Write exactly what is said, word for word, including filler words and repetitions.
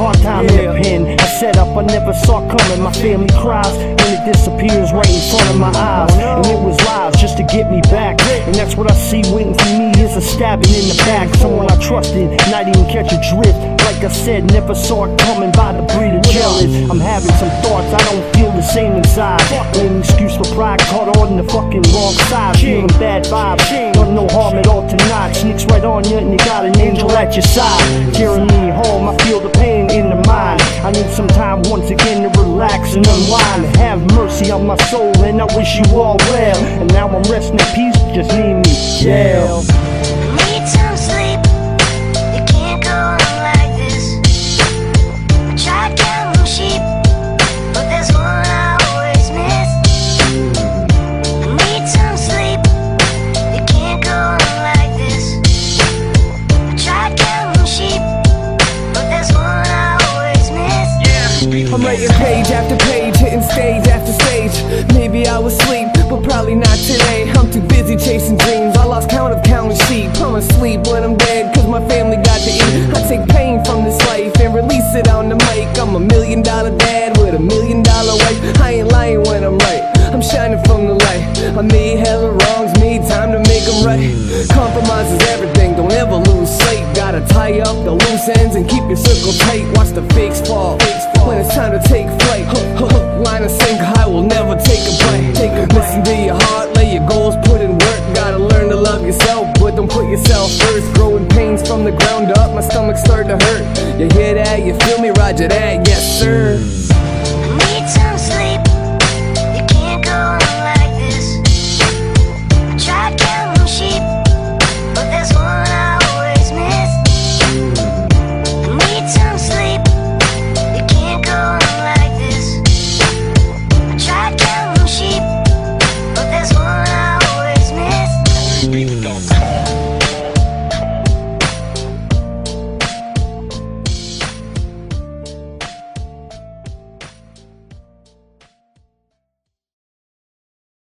hard time in the pen. I set up, I never saw coming. My family cries and it disappears right in front of my eyes. And it was lies just to get me back. And that's what I see waiting for me is a stabbing in the back. Someone I trusted, not even catch a drift. Like I said, never saw it coming by the breed of jealous. I'm having some thoughts, I don't feel the same inside. An excuse for pride, caught on the fucking wrong side. Feeling bad vibes, done no harm at all tonight. Sneaks right on you and you got an angel at your side. Carrying me home, I feel the pain in the mind. I need some time once again to relax and unwind. Have mercy on my soul and I wish you all well. And now I'm resting in peace, just need me jail. Need some sleep, you can't go on like this. I tried counting sheep, but there's one I always miss. I need some sleep, you can't go on like this. I tried counting sheep, but there's one I always miss. Yeah. I'm writing page after page, hitting stage after stage. Maybe I was asleep, but probably not today. I'm too busy chasing dreams, I lost count of counting sheep. I'm asleep when I'm dead, cause my family got to eat. I take pain from this life and release it on the mic. I'm a million dollar dad with a million dollar wife. I ain't lying when I'm right, I'm shining from the light. I made hella wrongs, made time to make them right. Compromise is everything, don't ever lose sight. Gotta tie up the loose ends and keep your circle tight. Watch the fakes fall, when it's time to take flight. Hook, hook, line and sinker, I will never take a bite. Take a listen to your heart, lay your goals, put in work. Gotta learn to love yourself, but don't put yourself first. Growing pains from the ground up, my stomach starting to hurt. You hear that, you feel me, roger that,